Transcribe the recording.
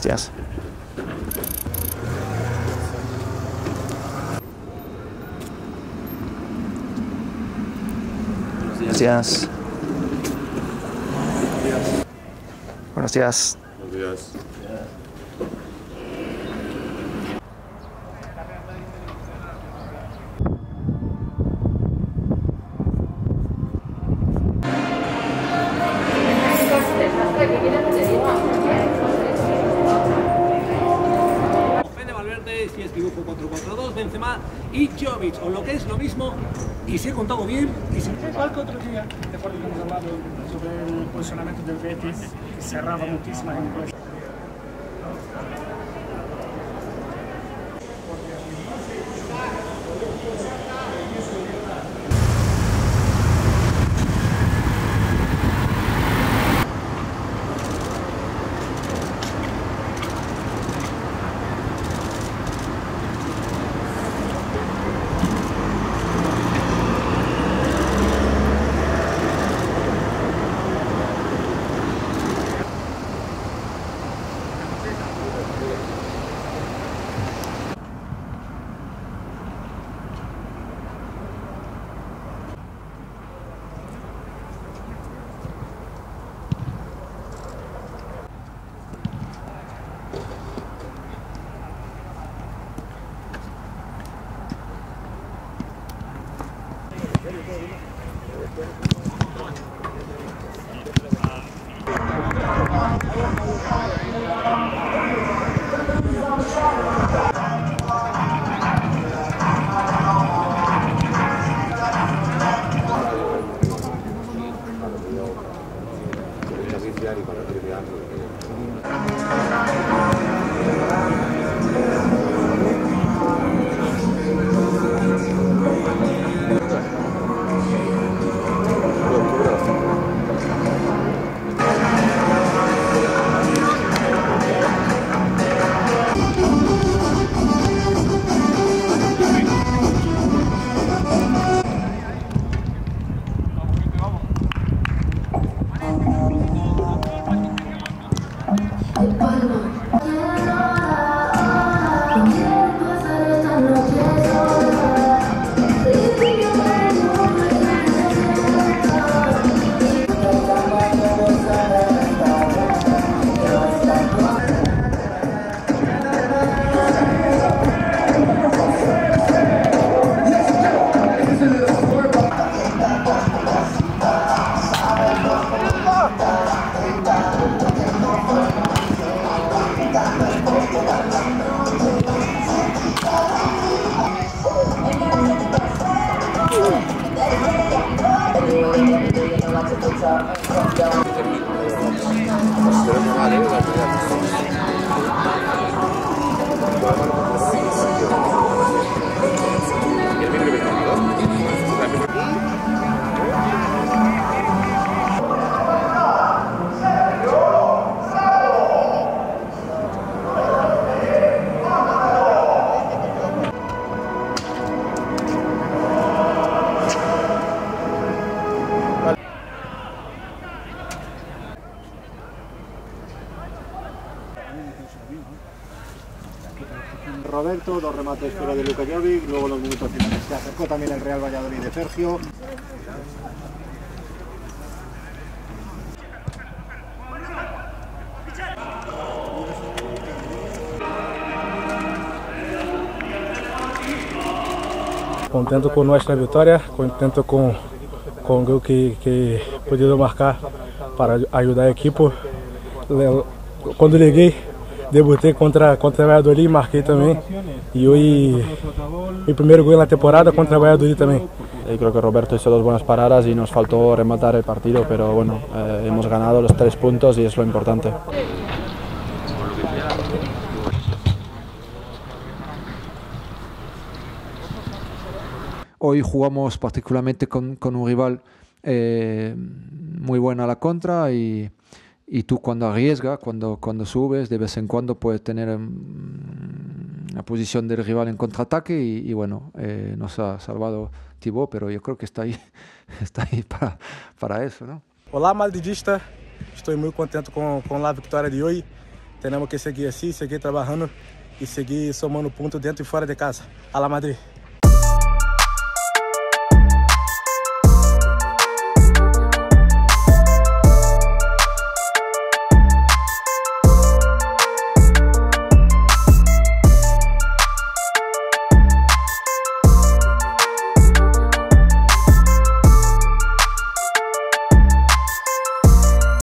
Gracias. Gracias. Buenos días. Buenos días. Si es dibujo 4-4-2, Benzema y Jovic, o lo que es lo mismo, y si he contado bien, y si... Qualche otro día, después de que hemos hablado sobre el posicionamiento del Betis, que cerraba muchísimas empresas. Roberto, dos remates fuera de Luka Jovic, luego los minutos finales. Se acercó también el Real Valladolid de Sergio. Contento con nuestra victoria, contento con el gol que he podido marcar para ayudar al equipo. Cuando llegué, debuté contra Valladolid, marqué también. Y hoy mi primer gol en la temporada contra Valladolid también. Creo que Roberto hizo dos buenas paradas y nos faltó rematar el partido, pero bueno, hemos ganado los 3 puntos y es lo importante. Hoy jugamos particularmente con un rival muy bueno a la contra y tú cuando arriesgas, cuando subes, de vez en cuando puedes tener la posición del rival en contraataque y bueno, nos ha salvado Thibaut, pero yo creo que está ahí para eso, ¿no? Olá, madridista. Estou muito contente com a vitória de hoje. tenemos que seguir así, seguir trabajando y seguir sumando puntos dentro y fuera de casa. A la Madrid.